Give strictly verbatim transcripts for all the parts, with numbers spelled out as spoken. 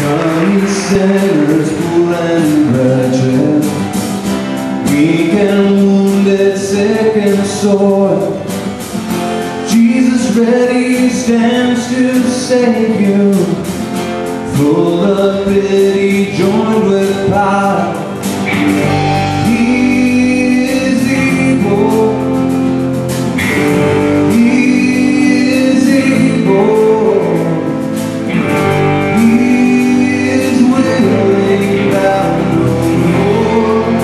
Come ye sinners, poor and wretched, weak and wounded, sick and sore. Jesus ready stands to save you, full of pity, joined with power. He is able, He is able, He is willing, thou no more.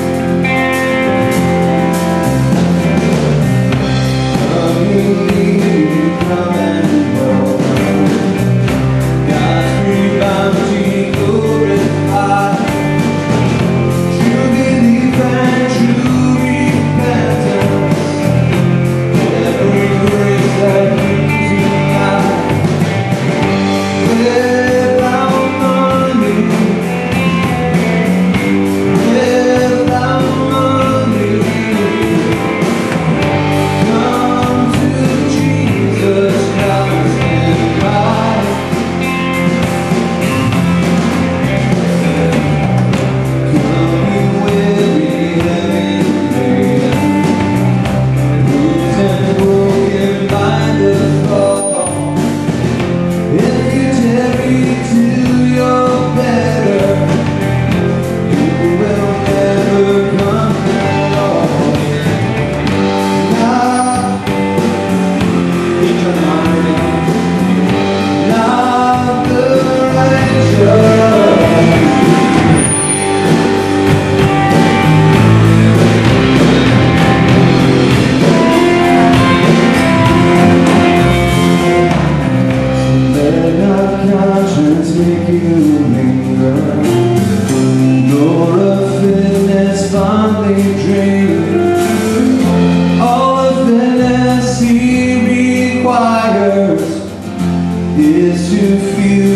Come you need, come and welcome, God's free bounty glorified. True belief and true repentance, every grace that brings you life. Without money, without money, come to Jesus Christ and Christ. Come you weary, heavy laden, bruised and broken by the fall. If you tarry till you're better, you will never come at all. Love, keep your mind, love the righteous. Let not conscience make you linger, nor of fitness fondly dream. All of fitness He requires is to feel